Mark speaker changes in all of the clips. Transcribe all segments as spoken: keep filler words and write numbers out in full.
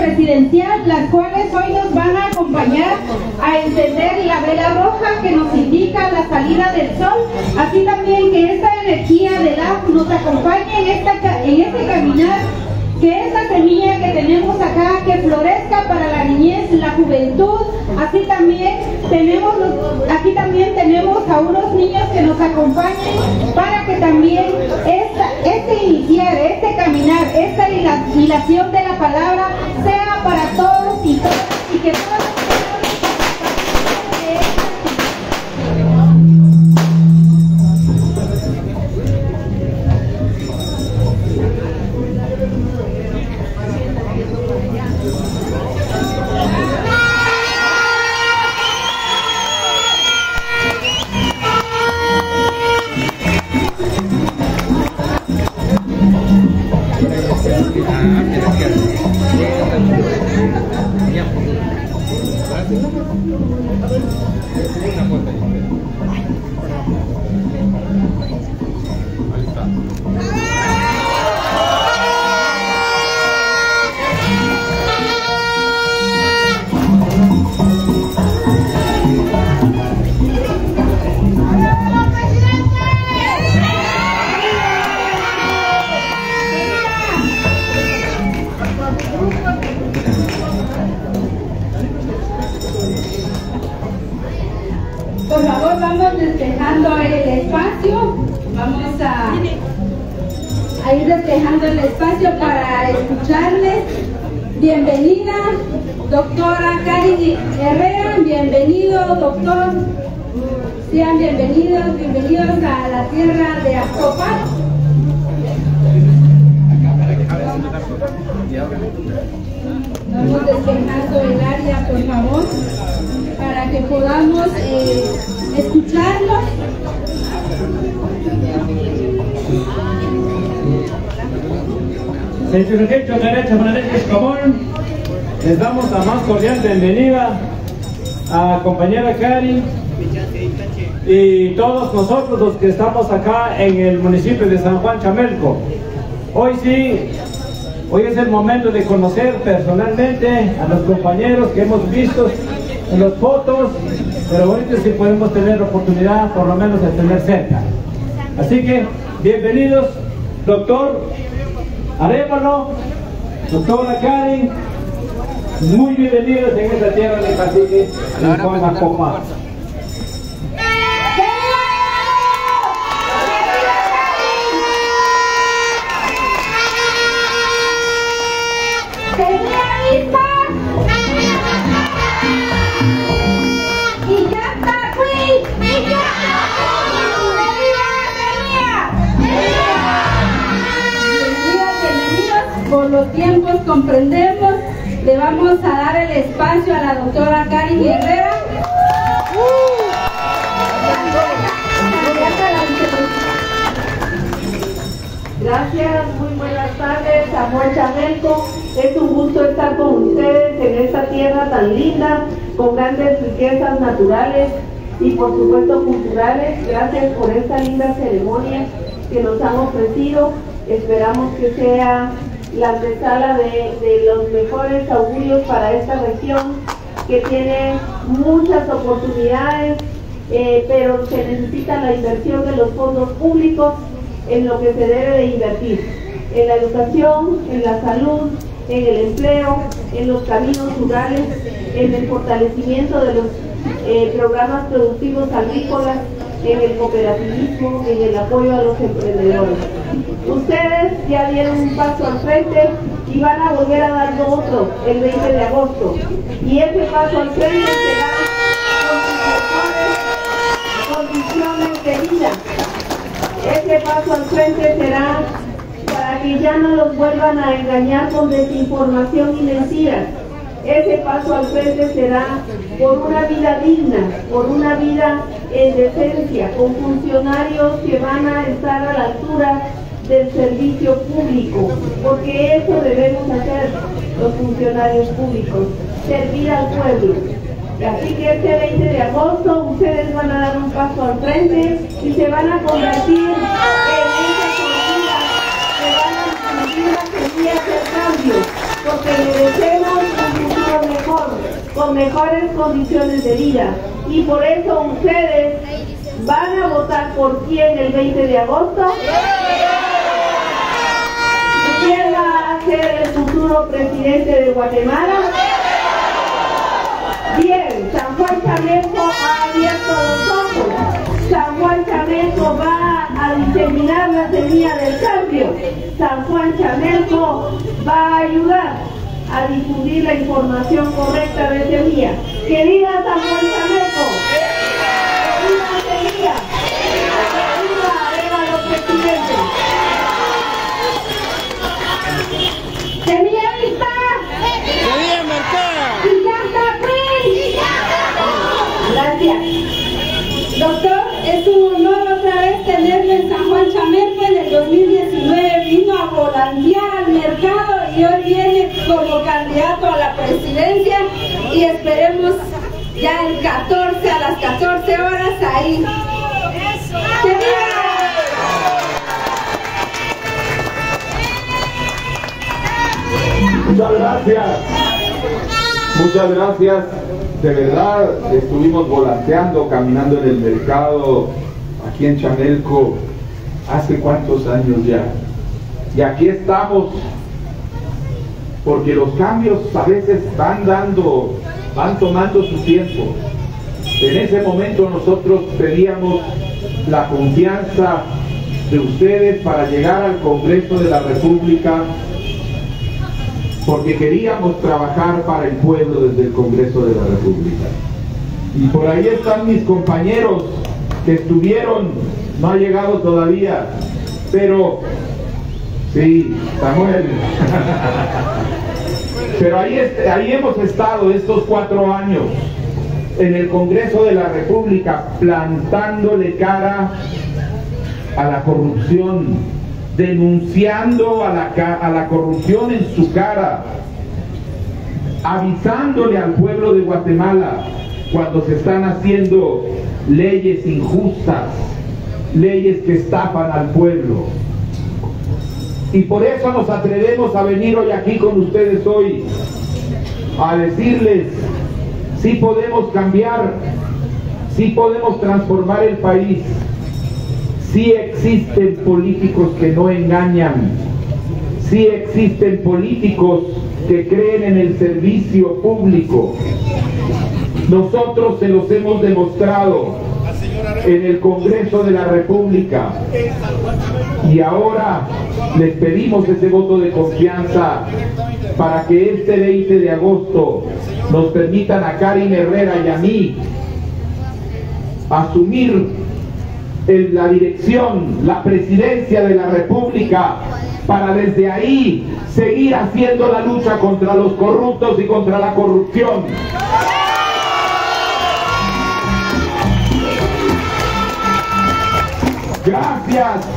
Speaker 1: presidencial, las cuales hoy nos van a acompañar a encender la vela roja que nos indica la salida del sol, así también que esta energía del agua nos acompañe en, esta, en este caminar, que esta semilla que tenemos acá, que florezca para la niñez, la juventud. Así también tenemos, aquí también tenemos a unos niños que nos acompañen para que también esta, este iniciar, este caminar, esta hilación de la palabra sea para todos y todas, y que todos por favor vamos despejando el espacio, vamos a, a ir despejando el espacio para escucharles. Bienvenida, doctora Cari Herrera, bienvenido, doctor. Sean bienvenidos, bienvenidos a la tierra de Actopan. Vamos despejando el área, por favor, para que podamos eh, escucharlos.
Speaker 2: Les damos la más cordial bienvenida a compañera Cari y todos nosotros los que estamos acá en el municipio de San Juan Chamelco. Hoy sí, hoy es el momento de conocer personalmente a los compañeros que hemos visto en las fotos, pero ahorita sí podemos tener la oportunidad por lo menos de tener cerca. Así que, bienvenidos, doctor Arévalo, doctora Cari, muy bienvenidos en esta tierra de Cacique, en Juan Actopan.
Speaker 1: Por los tiempos comprendemos, le vamos a dar el espacio a la doctora Cari Herrera.
Speaker 3: Gracias, muy buenas tardes, Amor Chamelco. Es un gusto estar con ustedes en esta tierra tan linda, con grandes riquezas naturales y por supuesto culturales. Gracias por esta linda ceremonia que nos han ofrecido. Esperamos que sea la antesala de, de los mejores augurios para esta región, que tiene muchas oportunidades, eh, pero se necesita la inversión de los fondos públicos en lo que se debe de invertir, en la educación, en la salud, en el empleo, en los caminos rurales, en el fortalecimiento de los eh, programas productivos agrícolas, en el cooperativismo, en el apoyo a los emprendedores. Ustedes ya dieron un paso al frente y van a volver a dar otro el veinte de agosto. Y ese paso al frente será con sus mejores condiciones de vida. Ese paso al frente será para que ya no los vuelvan a engañar con desinformación y mentiras. Ese paso al frente será por una vida digna, por una vida en decencia, con funcionarios que van a estar a la altura del servicio público, porque eso debemos hacer los funcionarios públicos, servir al pueblo. Así que este veinte de agosto ustedes van a dar un paso al frente y se van a convertir en esa semilla, se van a convertir en la semilla del cambio, porque merecemos con mejores condiciones de vida. Y por eso ustedes van a votar por quién el veinte de agosto. ¿Quién va a ser el futuro presidente de Guatemala? Bien, San Juan Chamelco ha abierto los ojos. San Juan Chamelco va a diseminar la semilla del cambio. San Juan Chamelco va a ayudar a difundir la información correcta de semilla. ¡Que viva San Juan Chamelco! ¡Que viva semilla! ¡Que viva Arevalo presidente!
Speaker 1: ¡Semilla lista!
Speaker 4: ¡Semilla marcada!
Speaker 1: ¡Y ya está, pues!
Speaker 3: Gracias.
Speaker 1: Doctor, es un honor otra vez tenerle en San Juan Chamelco. En el dos mil diecinueve vino a volantear al mercado y hoy viene como candidato a la presidencia y esperemos ya el catorce, a las catorce horas ahí. ¡Que viva!
Speaker 5: Muchas gracias, muchas gracias, de verdad estuvimos volanteando, caminando en el mercado aquí en Chamelco hace cuántos años ya, y aquí estamos porque los cambios a veces van dando, van tomando su tiempo. En ese momento nosotros pedíamos la confianza de ustedes para llegar al Congreso de la República, porque queríamos trabajar para el pueblo desde el Congreso de la República. Y por ahí están mis compañeros que estuvieron, no ha llegado todavía, pero sí, Samuel. Pero ahí, ahí hemos estado estos cuatro años en el Congreso de la República plantándole cara a la corrupción, denunciando a la, a la corrupción en su cara, avisándole al pueblo de Guatemala cuando se están haciendo leyes injustas, leyes que estafan al pueblo. Y por eso nos atrevemos a venir hoy aquí con ustedes hoy, a decirles, sí podemos cambiar, sí podemos transformar el país. Sí existen políticos que no engañan, sí existen políticos que creen en el servicio público. Nosotros se los hemos demostrado en el Congreso de la República y ahora les pedimos ese voto de confianza para que este veinte de agosto nos permitan a Karin Herrera y a mí asumir en la dirección, la presidencia de la República, para desde ahí seguir haciendo la lucha contra los corruptos y contra la corrupción. Gracias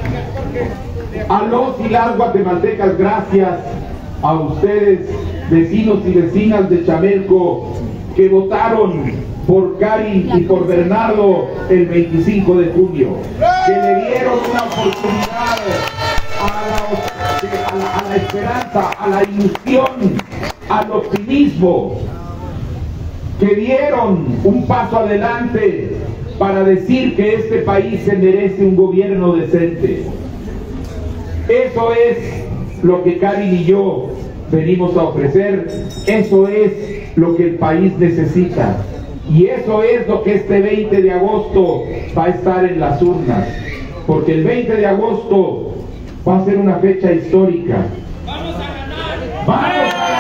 Speaker 5: a los y las guatemaltecas, gracias a ustedes, vecinos y vecinas de Chamelco, que votaron por Karin y por Bernardo el veinticinco de junio, que le dieron una oportunidad a la, a la, a la esperanza, a la ilusión, al optimismo, que dieron un paso adelante para decir que este país se merece un gobierno decente. Eso es lo que Karin y yo venimos a ofrecer, eso es lo que el país necesita. Y eso es lo que este veinte de agosto va a estar en las urnas, porque el veinte de agosto va a ser una fecha histórica. ¡Vamos a ganar! ¡Vamos a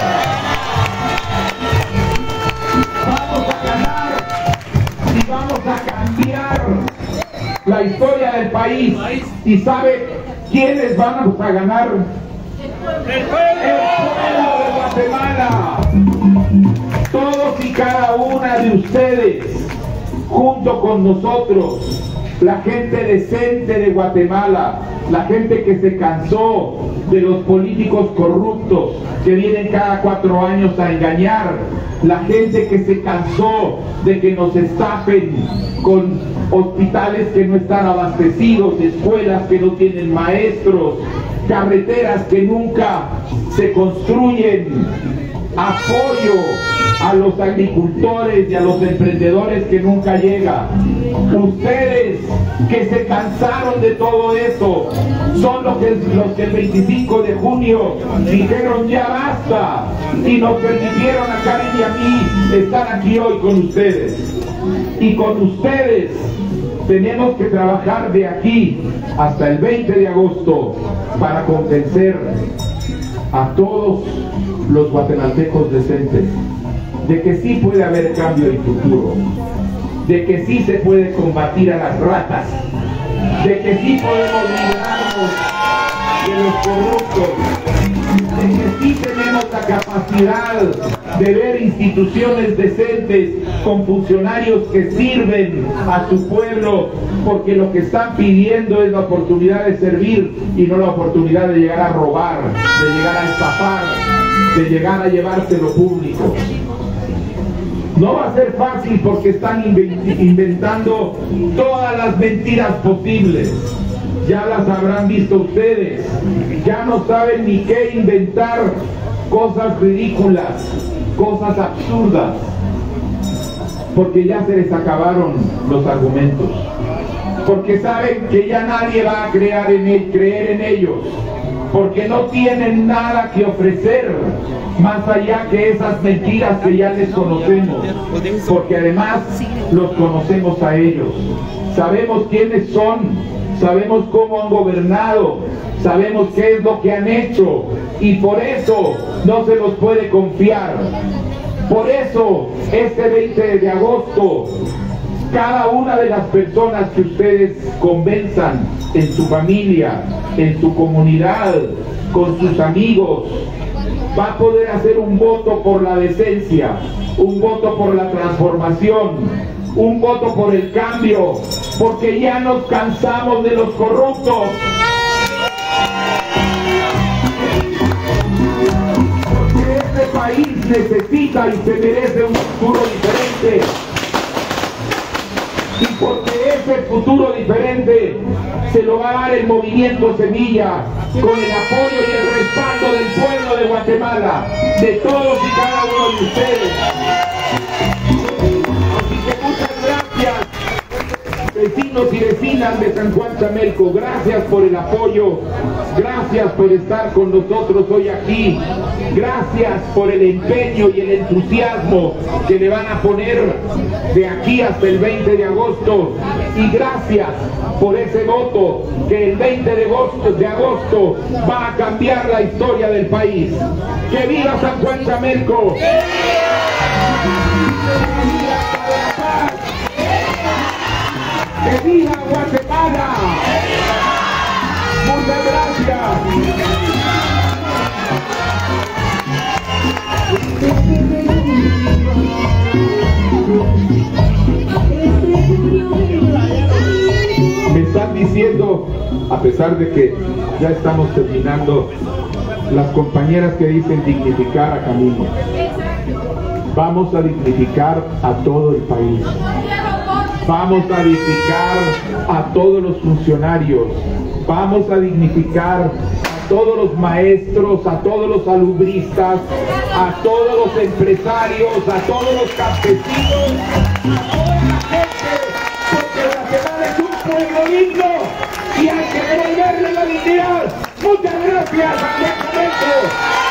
Speaker 5: ganar! ¡Vamos a ganar! Y vamos a cambiar la historia del país. ¿Y sabe quiénes vamos a ganar? ¡El pueblo de Guatemala! Todos y cada una de ustedes, junto con nosotros, la gente decente de Guatemala, la gente que se cansó de los políticos corruptos que vienen cada cuatro años a engañar, la gente que se cansó de que nos estafen con hospitales que no están abastecidos, escuelas que no tienen maestros, carreteras que nunca se construyen, apoyo a los agricultores y a los emprendedores que nunca llega. Ustedes que se cansaron de todo eso son los que, los que el veinticinco de junio dijeron ya basta y nos permitieron a Karen y a mí estar aquí hoy con ustedes. Y con ustedes tenemos que trabajar de aquí hasta el veinte de agosto para convencer a todos los guatemaltecos decentes de que sí puede haber cambio y futuro, de que sí se puede combatir a las ratas, de que sí podemos librarnos de los corruptos, de que sí tenemos la capacidad de ver instituciones decentes con funcionarios que sirven a su pueblo, porque lo que están pidiendo es la oportunidad de servir y no la oportunidad de llegar a robar, de llegar a estafar, de llegar a llevarse lo público. No va a ser fácil porque están inventando todas las mentiras posibles. Ya las habrán visto ustedes. Ya no saben ni qué inventar, cosas ridículas, cosas absurdas, porque ya se les acabaron los argumentos. Porque saben que ya nadie va a creer en, el, creer en ellos, porque no tienen nada que ofrecer más allá que esas mentiras que ya les conocemos, porque además los conocemos a ellos, sabemos quiénes son, sabemos cómo han gobernado, sabemos qué es lo que han hecho, y por eso no se los puede confiar. Por eso este veinte de agosto, cada una de las personas que ustedes convenzan en su familia, en su comunidad, con sus amigos, va a poder hacer un voto por la decencia, un voto por la transformación, un voto por el cambio, porque ya nos cansamos de los corruptos. Porque este país necesita y se merece un futuro diferente. Y porque ese futuro diferente se lo va a dar el movimiento Semilla, con el apoyo y el respaldo del pueblo de Guatemala, de todos y cada uno de ustedes. Así que muchas gracias, vecinos y vecinas de San Juan Chamelco, gracias por el apoyo, gracias por estar con nosotros hoy aquí, gracias por el empeño y el entusiasmo que le van a poner de aquí hasta el veinte de agosto, y gracias por ese voto que el veinte de agosto, de agosto va a cambiar la historia del país. ¡Que viva San Juan Chamelco! ¡Que viva Guatemala! ¡Muchas gracias! Me están diciendo, a pesar de que ya estamos terminando, las compañeras que dicen dignificar a Camino. Vamos a dignificar a todo el país. Vamos a dignificar a todos los funcionarios. Vamos a dignificar a todos los maestros, a todos los alubristas, a todos los empresarios, a todos los campesinos, a toda la gente, porque Guatemala es un pueblo digno y hay que devolverle la dignidad. Muchas gracias, San Juan Chamelco.